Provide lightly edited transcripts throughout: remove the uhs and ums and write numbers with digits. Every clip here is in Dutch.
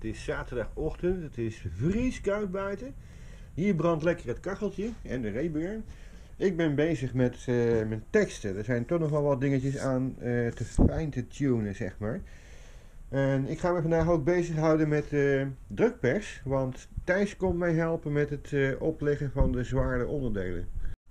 is zaterdagochtend, het is vrieskoud buiten. Hier brandt lekker het kacheltje en de reeburn. Ik ben bezig met mijn teksten. Er zijn toch nog wel wat dingetjes aan te fijn te tunen, zeg maar. En ik ga me vandaag ook bezighouden met drukpers, want Thijs komt mij helpen met het opleggen van de zware onderdelen.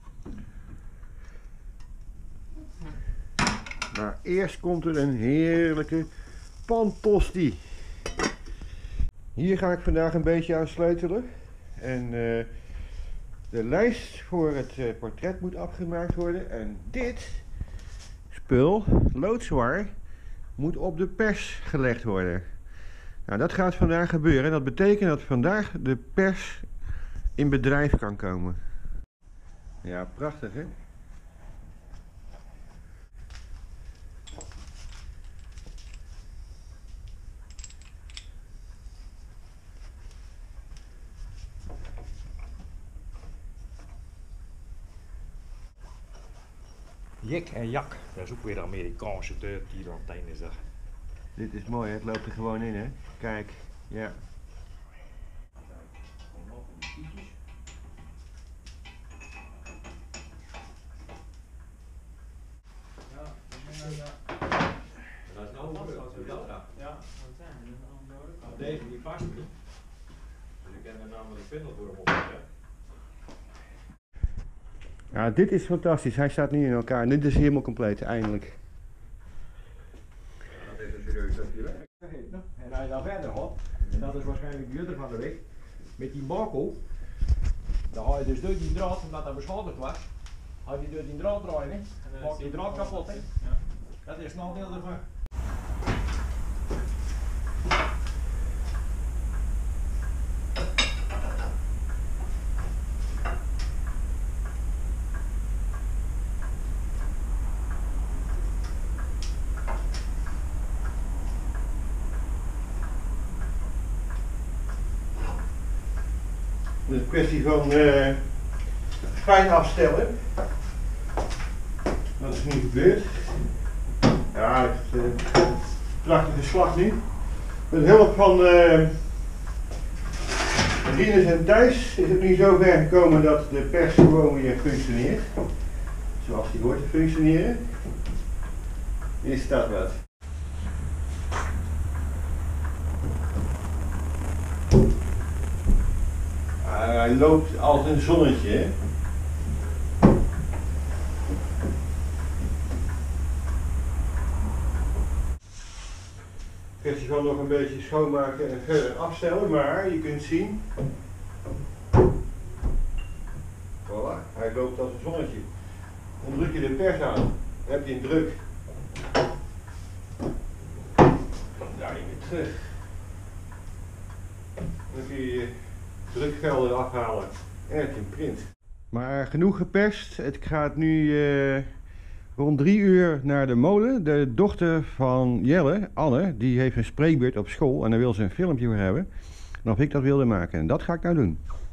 Maar eerst komt er een heerlijke pantosti. Hier ga ik vandaag een beetje aan sleutelen. En de lijst voor het portret moet afgemaakt worden. En dit spul, loodzwaar, moet op de pers gelegd worden. Nou, dat gaat vandaag gebeuren. Dat betekent dat vandaag de pers in bedrijf kan komen. Ja, prachtig hè? Jik en Jak, dat is ook weer de Amerikaanse tierantenne is dat. Dit is mooi, hè? Het loopt er gewoon in hè. Kijk, ja. Dat is nou mooi. Ja, deze die past niet. Dus ik heb er namelijk een pindel voor hem opgezet. Ja, dit is fantastisch. Hij staat nu in elkaar. Dit is helemaal compleet, eindelijk. Dat is een serieus stukje werk. En als je dan verder gaat, en dat is waarschijnlijk duurder van de weg, met die bako, dan ga je dus door die draad, omdat dat beschadigd was, ga je door die draad draaien, hè? Maak die draad kapot, hè? Ja. Dat is het nadeel ervan. Het is een kwestie van fijn afstellen. Dat is nu gebeurd. Ja, het is een prachtige slag nu. Met hulp van Rinus en Thijs is het nu zover gekomen dat de pers gewoon weer functioneert. Zoals die hoort te functioneren. Hier staat wat. Hij loopt als een zonnetje. Hè? Kwestie van nog een beetje schoonmaken en verder afstellen, maar je kunt zien. Voilà, hij loopt als een zonnetje. Dan druk je de pers aan, dan heb je een druk. Daar weer terug. Dan kun je drukvelden afhalen en heb je een print. Maar genoeg geperst. Het gaat nu rond 3 uur naar de molen. De dochter van Jelle, Anne, die heeft een spreekbeurt op school en daar wil ze een filmpje voor hebben. En of ik dat wilde maken. En dat ga ik nou doen.